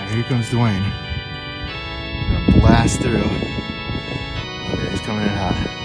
Here comes DeWayne. Gonna blast through. Okay, he's coming in hot.